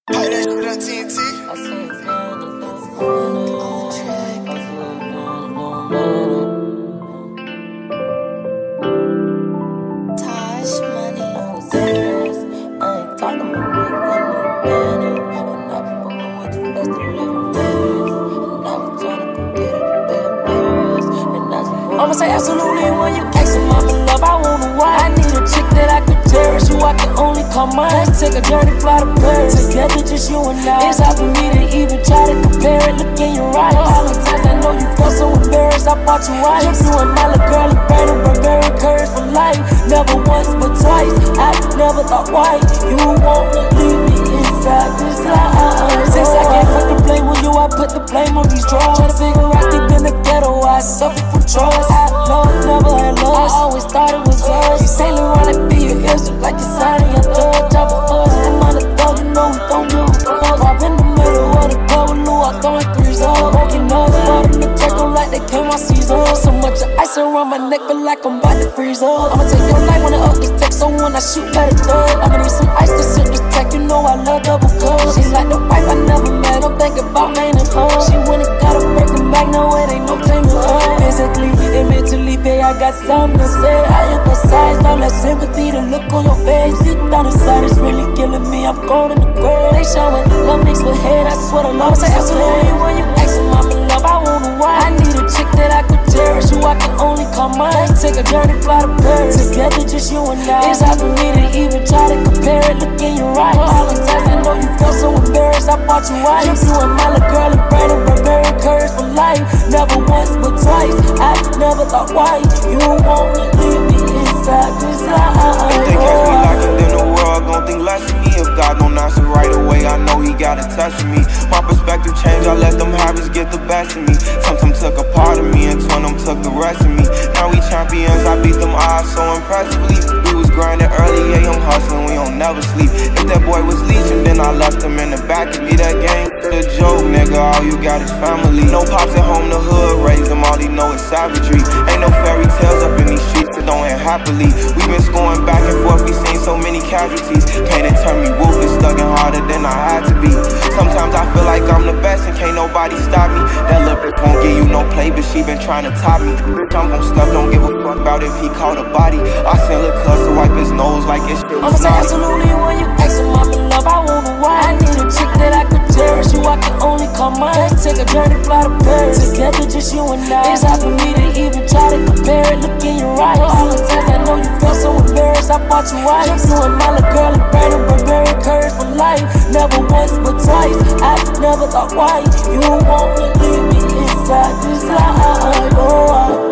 Hey, that shit on TNT. I'ma say absolutely when you ask him, I'm in love, I wonder why. I need a chick that I could cherish, who I can only call mine. Let's take a journey, fly to Paris, together just you and I. It's hard for me to even try to compare it, look in your eyes. All the times I know you felt so embarrassed, I bought you ice. You and my little girl, brain and barbarian courage for life. Never once but twice, I never thought why you won't leave me inside this life. Since I can't put the blame on you, I put the blame on these drugs. Try to figure out deep in the ghetto, I suffer from drugs. I love, never had love, I always thought it was us. You sailing around like be your ears, look like you're signing your thug. Job for us, I'm on the thug, you know we don't give a fuck. Pop in the middle of the club with Lou, I'm throwing threes up. Broken up, bought in the Draco like they came on Caesar. So much of ice around my neck, feel like I'm about to freeze up. I'ma take your life when the up this text, so when I shoot, better thug. I'ma need some ice to sip this tech, you know I love double cups. She's like the wife I never met, I'm thinking about maining her. She went and got a breaking back, no it ain't no taming her. Physically and mentally, babe, I got something to say. I emphasize all that sympathy, the look on your face. Deep down inside, it's really killing me, I'm going in the grave. They showing love mixed with hate, I swear to love. Say absolutely when you ask him, I'm in love, I wonder why. I need a chick that I could cherish, who I can only call mine. Let's take a journey, fly to Paris, together just you and I. It's hard for me to even try to compare it, look in your eyes. All the times I know you felt so embarrassed, I bought you ice. You and my little girl, brain and barbarian courage for life. Never once but twice, I never thought why you won't leave me inside this life. If they catch me lacking, then the world gon' think less of me. If God don't answer right away, I know he got a test of me. My perspective changed, I let them habits get the best of me. Some took a part of me and two of them took the rest of me. Now we champions, I beat them odds so impressively. We was grinding early, yeah, I'm hustling, we don't never sleep. If that boy was leeching, then I left him in the back of me. That game the joke, nigga, all you got is family. No pops at home, the hood raised them, all he know is savagery. Ain't no fairy tales up in these streets that don't end happily. We been scoring back and forth, we seen so many casualties. Can't turn me ruthless, stuck in harder than I had to be. Sometimes I feel like I'm the best and can't nobody stop me. That little bitch won't give you no play, but she been trying to top me. Bitch, I'm gon' stuff, don't give a fuck about if he caught a body. I send Lil' Cuz to wipe his nose like it's shit was I'ma say naughty. absolutely when you ask him, I'm in love, I wonder why. I need a chick that I could cherish, who I can only call mine. Let's take a journey, fly to Paris, together just you and I. It's hard for me to even try to compare it, look in your eyes. All the times I know you felt so embarrassed, I bought you ice. You and my little girl, brain and barbarian courage for life. Never once but twice, I never thought why you won't leave me inside this life. Oh,